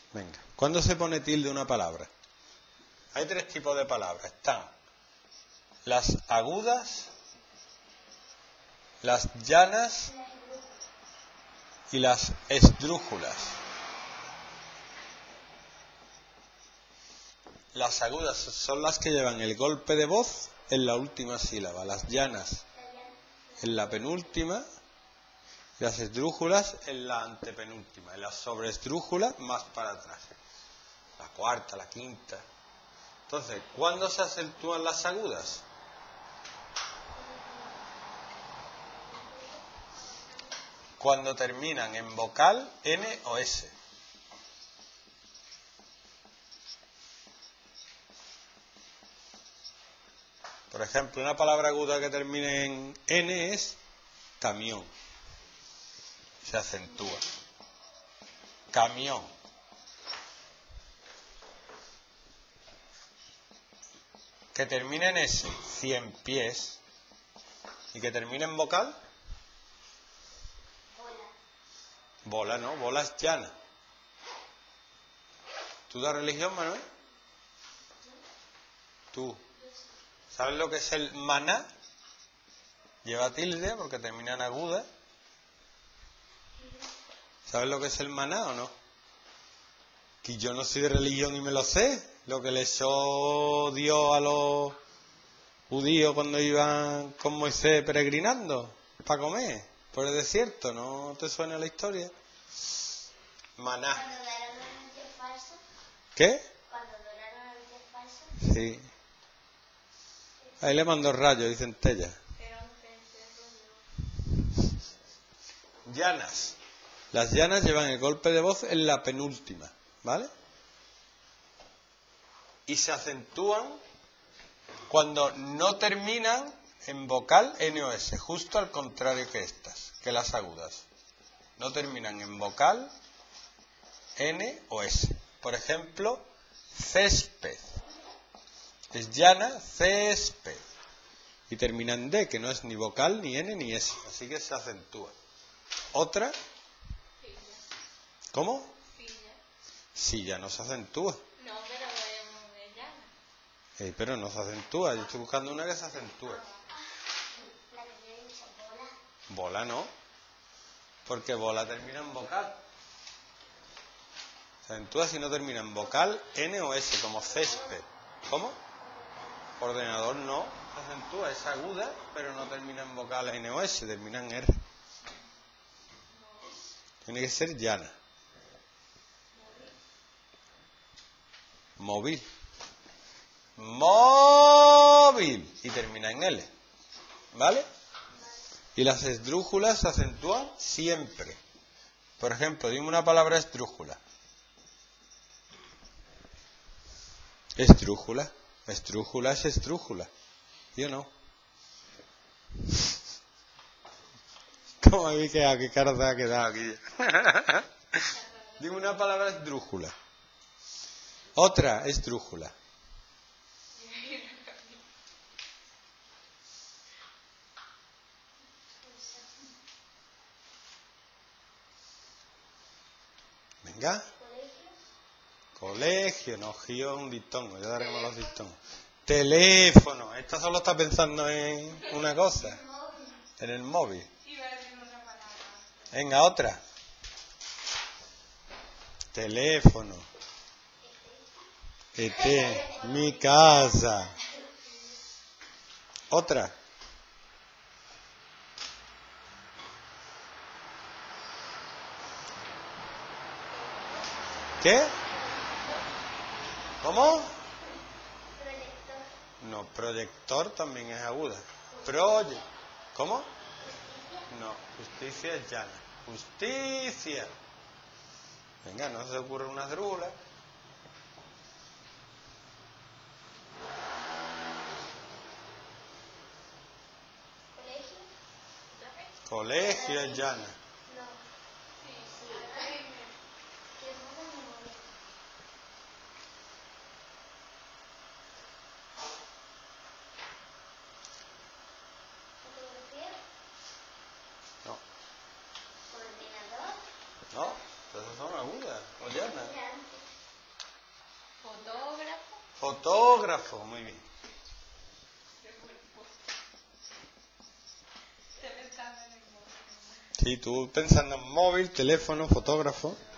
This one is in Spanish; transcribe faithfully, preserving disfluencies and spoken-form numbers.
Venga, ¿cuándo se pone tilde una palabra? Hay tres tipos de palabras. Están las agudas, las llanas y las esdrújulas. Las agudas son las que llevan el golpe de voz en la última sílaba, las llanas en la penúltima, y las esdrújulas en la antepenúltima, y las sobreesdrújulas más para atrás, la cuarta, la quinta. Entonces, ¿cuándo se acentúan las agudas? Cuando terminan en vocal, N o S. Por ejemplo, una palabra aguda que termine en N es camión. Se acentúa. Camión. Que termine en S, cien pies. Y que termine en vocal. Bola, ¿no? Bola es llana. ¿Tú das religión, Manuel? ¿Tú? ¿Sabes lo que es el maná? Lleva tilde porque termina en aguda. ¿Sabes lo que es el maná o no? Que yo no soy de religión y me lo sé. Lo que le echó Dios a los judíos cuando iban con Moisés peregrinando para comer por el desierto. ¿No te suena la historia? Maná. ¿Cuando adoraron al Dios falso? ¿Qué? ¿Cuando adoraron al Dios falso? Sí. Ahí le mandó rayos y centellas. Llanas. Las llanas llevan el golpe de voz en la penúltima, ¿vale? Y se acentúan cuando no terminan en vocal N o S, justo al contrario que estas, que las agudas. No terminan en vocal N o S. Por ejemplo, césped. Es llana, césped. Y termina en D, que no es ni vocal, ni N, ni S. Así que se acentúa. ¿Otra? ¿Cómo? Silla no se acentúa. No, pero es llana. Eh, pero no se acentúa. Yo estoy buscando una que se acentúe. La que yo he dicho, bola. Bola no. Porque bola termina en vocal. Se acentúa si no termina en vocal N o S, como césped. ¿Cómo? Ordenador no se acentúa, es aguda, pero no termina en vocal N o S, termina en R. Tiene que ser llana. Móvil. Móvil. Y termina en L. ¿Vale? Y las esdrújulas se acentúan siempre. Por ejemplo, dime una palabra esdrújula. Esdrújula. Esdrújula es esdrújula. ¿Sí o no? ¿Cómo habéis quedado? ¿Qué cara te ha quedado aquí? Dime una palabra esdrújula. Otra esdrújula. Venga. Colegio, no, gio un dictongo, ya daremos los dictongos. Teléfono, esta solo está pensando en una cosa, en el móvil. Venga, otra. Teléfono. E T, mi casa. Otra. ¿Qué? ¿Cómo? Proyector. No, proyector también es aguda. Proye. ¿Cómo? No, justicia es llana. Justicia. Venga, no se ocurre una drula. ¿Colegio? Colegio es llana. No. Sí, sí. ¿Qué es una memoria? ¿Fotografía? No, ¿Coordinador? no, esas son agudas o llanas. Ya. Fotógrafo, muy bien. Sí, tú pensando en móvil, teléfono, fotógrafo.